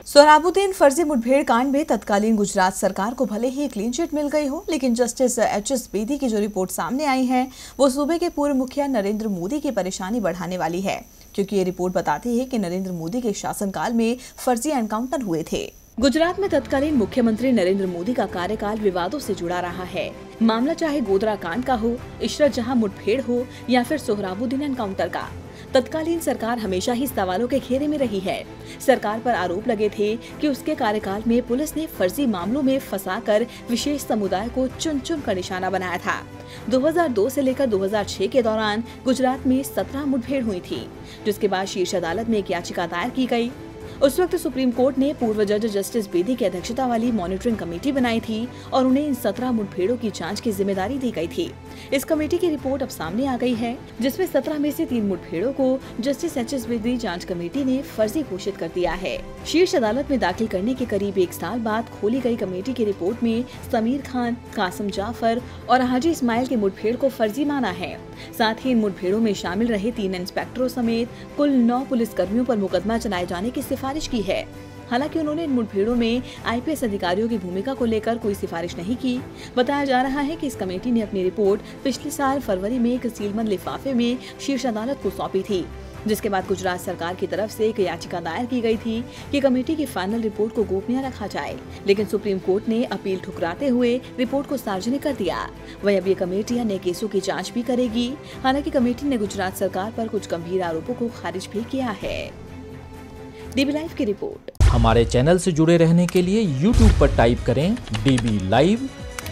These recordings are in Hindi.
सोहराबुद्दीन फर्जी मुठभेड़ कांड में तत्कालीन गुजरात सरकार को भले ही क्लीन चिट मिल गई हो, लेकिन जस्टिस एच.एस. बेदी की जो रिपोर्ट सामने आई है वो सूबे के पूर्व मुखिया नरेंद्र मोदी की परेशानी बढ़ाने वाली है, क्योंकि ये रिपोर्ट बताती है कि नरेंद्र मोदी के शासनकाल में फर्जी एनकाउंटर हुए थे। गुजरात में तत्कालीन मुख्यमंत्री नरेंद्र मोदी का कार्यकाल विवादों से जुड़ा रहा है। मामला चाहे गोधरा कांड का हो, इशरत जहां मुठभेड़ हो या फिर सोहराबुद्दीन एनकाउंटर का, तत्कालीन सरकार हमेशा ही सवालों के घेरे में रही है। सरकार पर आरोप लगे थे कि उसके कार्यकाल में पुलिस ने फर्जी मामलों में फंसाकर विशेष समुदाय को चुन चुन कर निशाना बनाया था। 2002 से लेकर 2006 के दौरान गुजरात में 17 मुठभेड़ हुई थी, जिसके बाद शीर्ष अदालत में एक याचिका दायर की गई। उस वक्त सुप्रीम कोर्ट ने पूर्व जज जस्टिस बेदी की अध्यक्षता वाली मॉनिटरिंग कमेटी बनाई थी और उन्हें इन 17 मुठभेड़ों की जांच की जिम्मेदारी दी गई थी। इस कमेटी की रिपोर्ट अब सामने आ गई है, जिसमें 17 में से 3 मुठभेड़ों को जस्टिस एच.एस. बेदी जांच कमेटी ने फर्जी घोषित कर दिया है। शीर्ष अदालत में दाखिल करने के करीब 1 साल बाद खोली गई कमेटी की रिपोर्ट में समीर खान, कासिम जाफर और हाजी इस्माइल की मुठभेड़ को फर्जी माना है। साथ ही इन मुठभेड़ों में शामिल रहे 3 इंस्पेक्टरों समेत कुल 9 पुलिसकर्मियों पर मुकदमा चलाए जाने की सिफारिश की है। हालांकि उन्होंने इन मुठभेड़ों में आईपीएस अधिकारियों की भूमिका को लेकर कोई सिफारिश नहीं की। बताया जा रहा है कि इस कमेटी ने अपनी रिपोर्ट पिछले साल फरवरी में एक सीलबंद लिफाफे में शीर्ष अदालत को सौंपी थी, जिसके बाद गुजरात सरकार की तरफ से एक याचिका दायर की गई थी कि कमेटी की फाइनल रिपोर्ट को गोपनीय रखा जाए, लेकिन सुप्रीम कोर्ट ने अपील ठुकराते हुए रिपोर्ट को सार्वजनिक कर दिया। वहीं अब ये कमेटी अन्य केसों की जांच भी करेगी। हालांकि कमेटी ने गुजरात सरकार पर कुछ गंभीर आरोपों को खारिज भी किया है। डीबी लाइव की रिपोर्ट। हमारे चैनल से जुड़े रहने के लिए YouTube पर टाइप करें डीबी लाइव,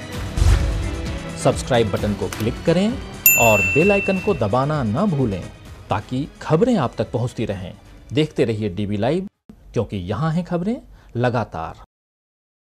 सब्सक्राइब बटन को क्लिक करें और बेल आइकन को दबाना न भूलें, ताकि खबरें आप तक पहुंचती रहें। देखते रहिए डीबी लाइव, क्योंकि यहाँ हैं खबरें लगातार।